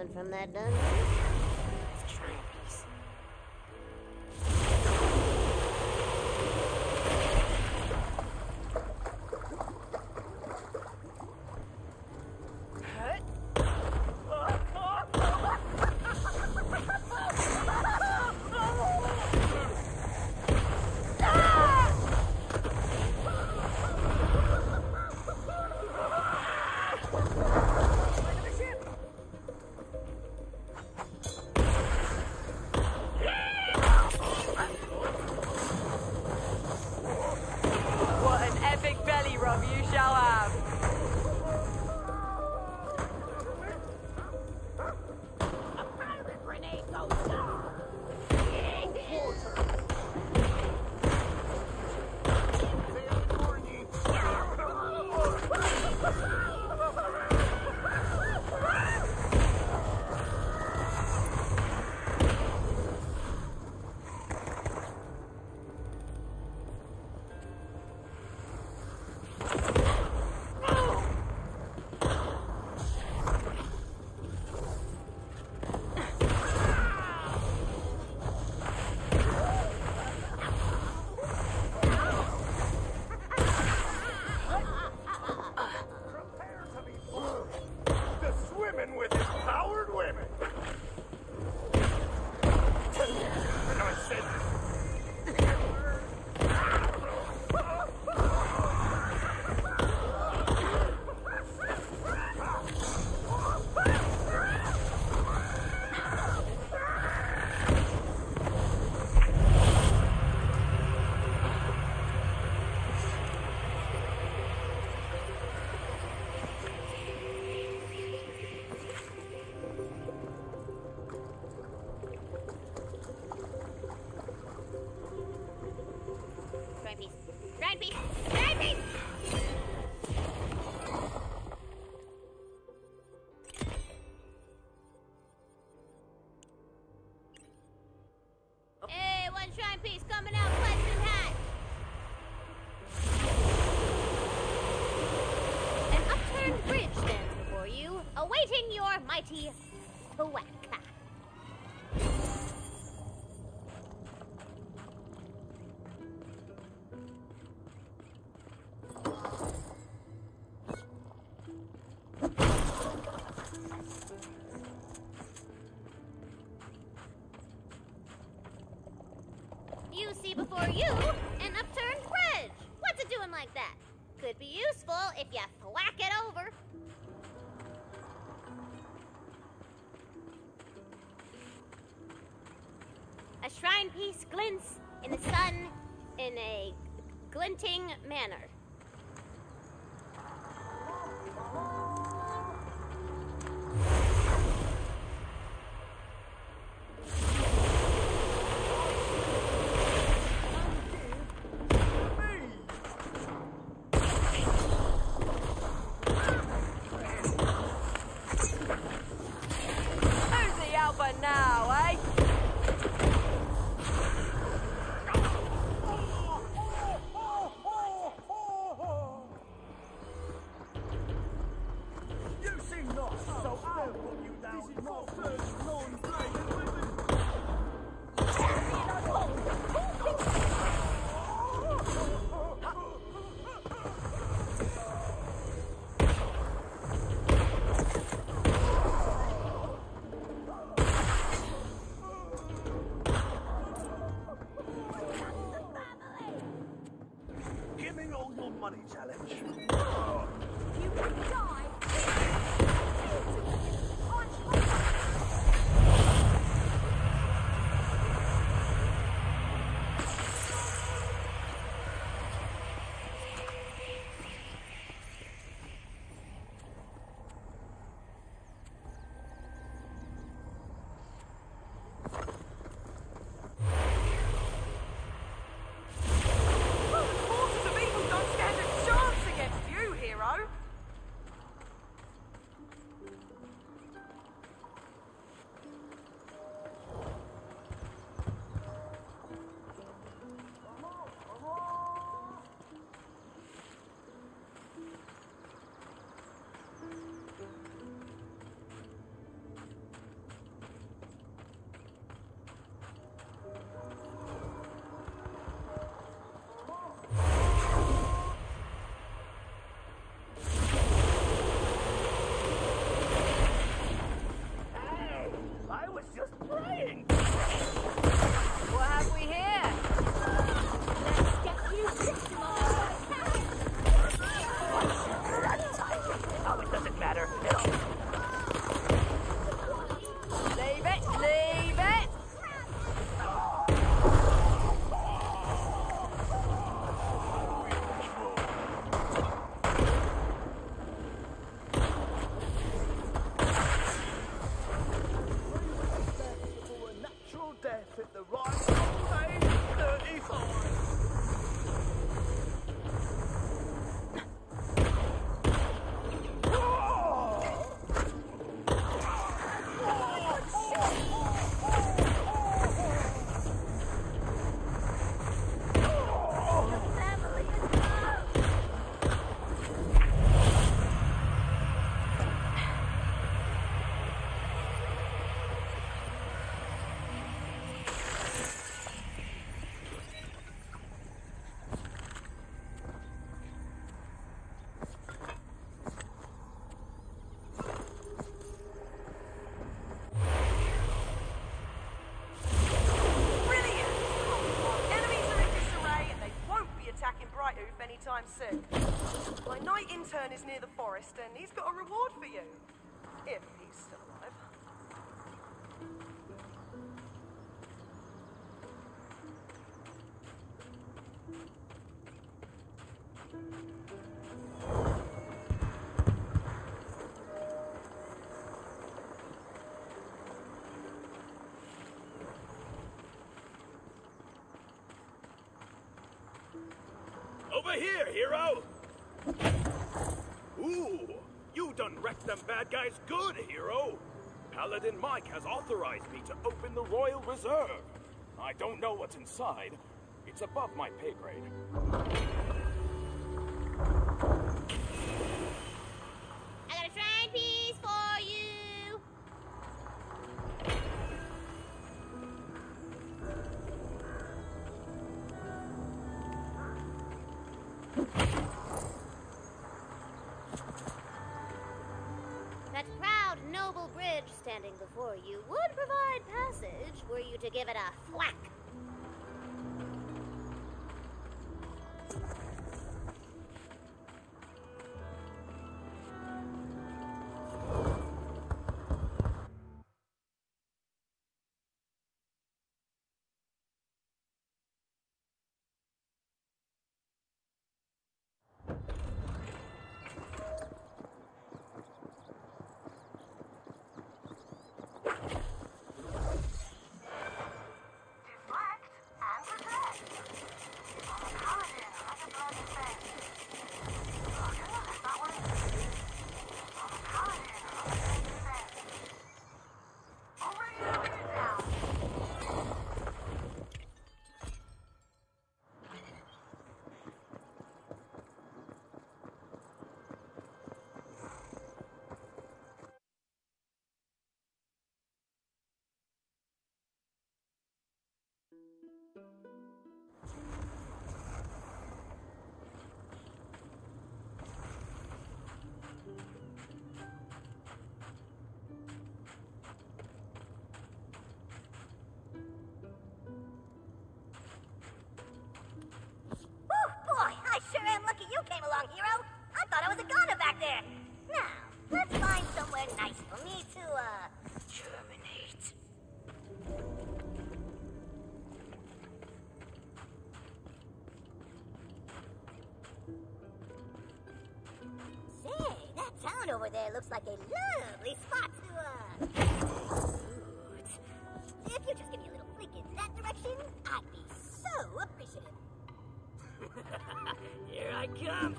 coming from that dungeon? It's a shrine piece. Shrine piece coming out, Platinum Hat! An upturned bridge stands before you, awaiting your mighty thwack. You see before you an upturned bridge. What's it doing like that? Could be useful if you thwack it over. A shrine piece glints in the sun in a glinting manner. Now, eh? You seem not so I'll put you down. This is my first non-playing Give me all your money, challenge. You can die. Forces of evil don't stand a chance dying! What have we here? Let's get you victimized. Oh, it doesn't matter. Leave it, leave it! For a natural death at the right old age of 35. Anytime soon. My night intern is near the forest and he's got a reward for you. If he's still alive. Over here, hero! Ooh, you done wrecked them bad guys good, hero! Paladin Mike has authorized me to open the Royal Reserve. I don't know what's inside. It's above my pay grade. I got a shrine piece for you. That proud, noble bridge standing before you would provide passage were you to give it a thwack. Over there looks like a lovely spot to, If you just give me a little flick in that direction, I'd be so appreciative. Here I come.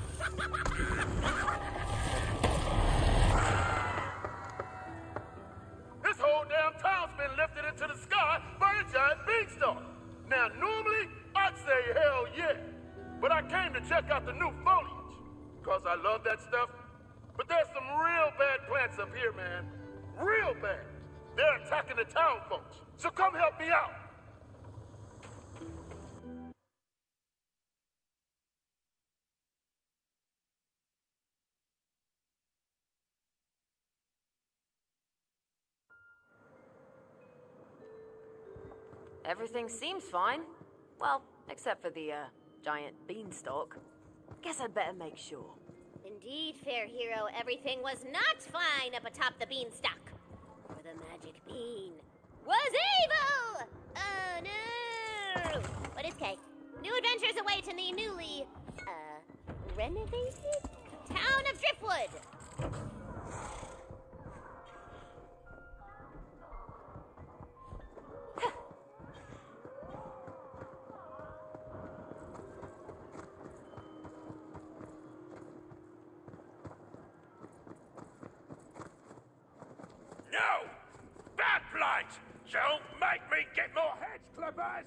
This whole damn town's been lifted into the sky by a giant beanstalk. Now, normally, I'd say hell yeah. But I came to check out the new foliage. Because I love that stuff. But there's some real bad plants up here, man. Real bad. They're attacking the town folks. So come help me out. Everything seems fine. Well, except for the, giant beanstalk. Guess I'd better make sure. Indeed, fair hero, everything was not fine up atop the beanstalk. For the magic bean was evil! Oh no! But it's okay. New adventures await in the newly, renovated town of Driftwood. No! Bad blight! Don't make me get more hedge clippers!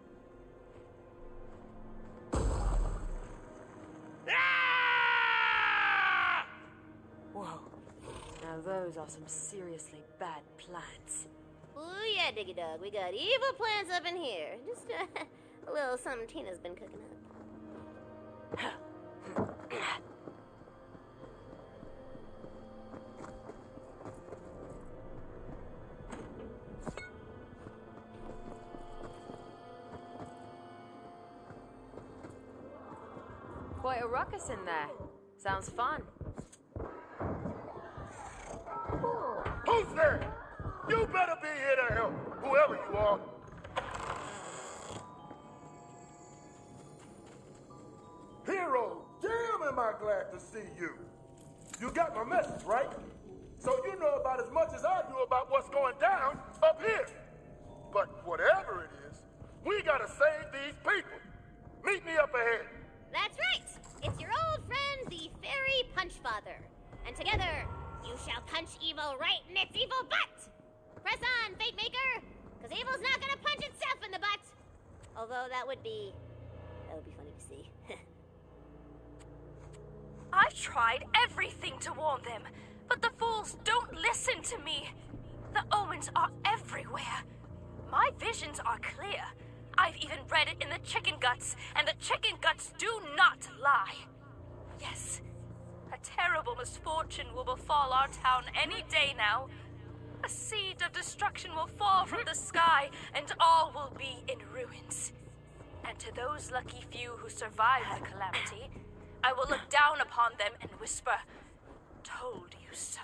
Ah! Whoa. Now those are some seriously bad plans. Oh yeah, Diggy Dog, we got evil plans up in here. Just a little something Tina's been cooking up. Quite a ruckus in there. Sounds fun. Who's there? You better be here to help, whoever you are. Hero, damn am I glad to see you. You got my message, right? So you know about as much as I do about what's going down up here. But whatever it is, we gotta save these people. Meet me up ahead. That's right! It's your old friend, the Fairy Punchfather. And together, you shall punch evil right in its evil butt! Press on, Fate Maker! Because evil's not gonna punch itself in the butt! Although that would be funny to see. I've tried everything to warn them, but the fools don't listen to me. The omens are everywhere. My visions are clear. I've even read it in the chicken guts, and the chicken guts do not lie. Yes, a terrible misfortune will befall our town any day now. A seed of destruction will fall from the sky, and all will be in ruins. And to those lucky few who survive the calamity, I will look down upon them and whisper, "Told you so."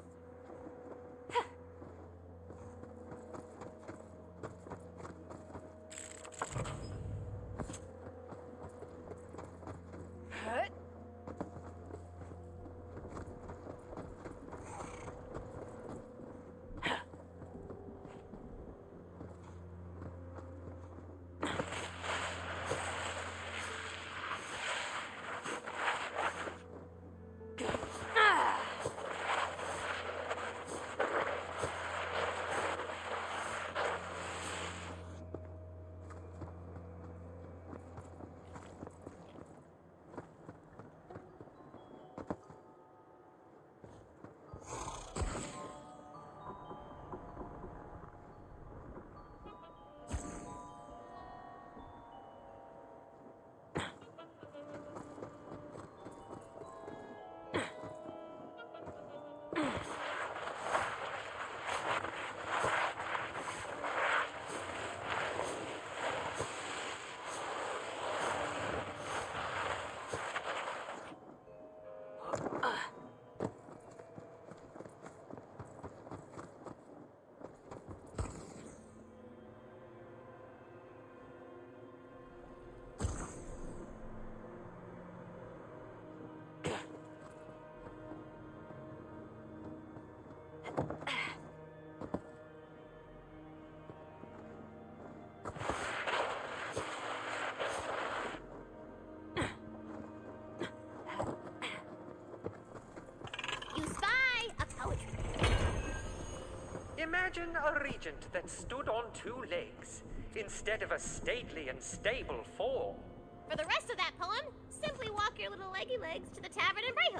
Imagine a regent that stood on two legs, instead of a stately and stable form. For the rest of that poem, simply walk your little leggy legs to the tavern in Brighthoof.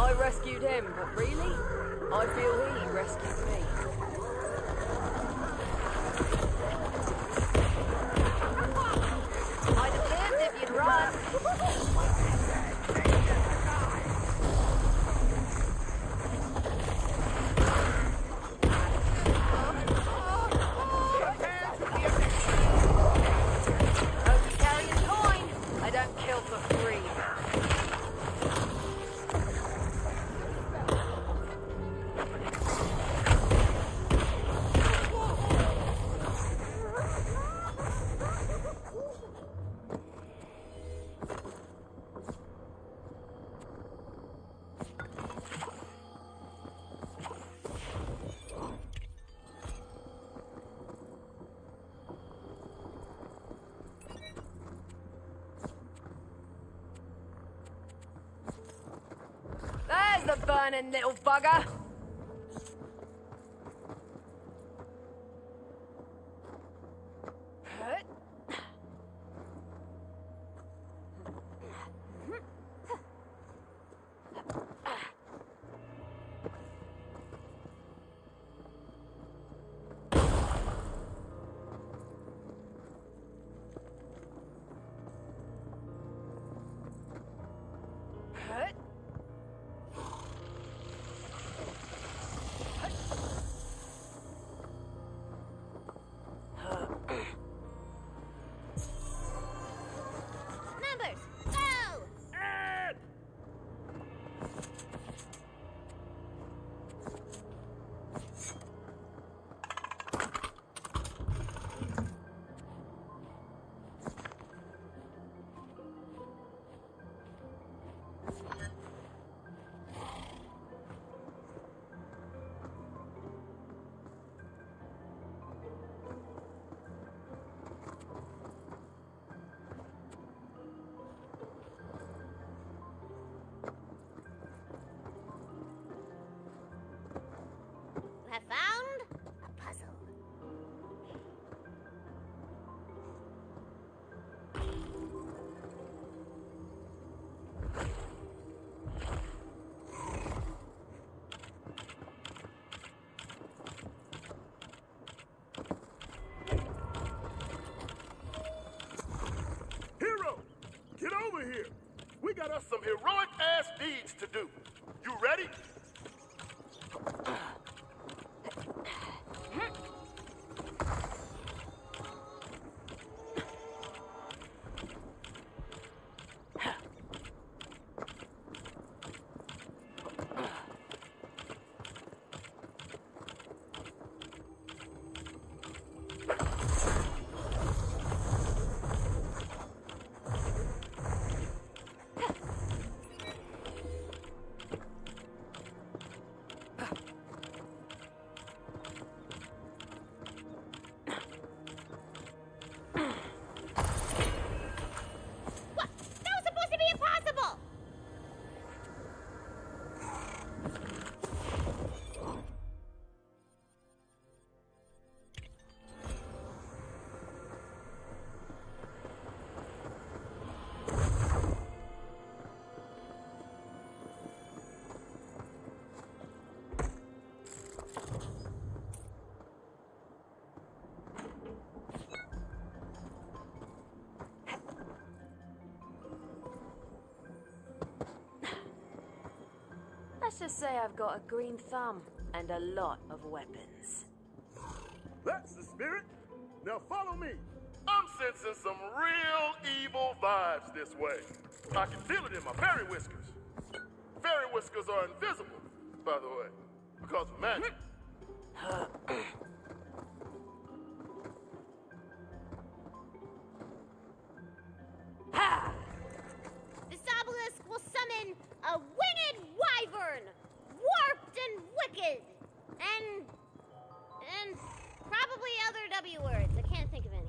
I rescued him, but really, I feel he rescued me. I'd have lived if you'd run. Hope you carry his coin. I don't kill for free. There's the burning little bugger. Numbers, go! Have found a puzzle. Hero, get over here. We got us some heroic ass deeds to do. You ready? What? That was supposed to be impossible! Let's just say I've got a green thumb and a lot of weapons. That's the spirit. Now follow me. I'm sensing some real evil vibes this way. I can feel it in my fairy whiskers. Fairy whiskers are invisible, by the way, because of magic. This obelisk will summon a winged wyvern, warped and wicked, and probably other W words. I can't think of any.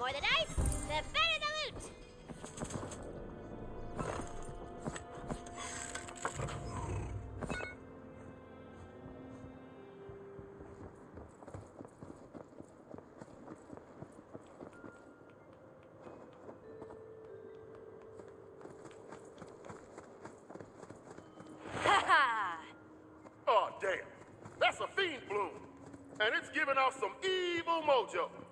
more the dice, the better the loot. Oh, damn. That's a fiend bloom. And it's giving off some evil mojo.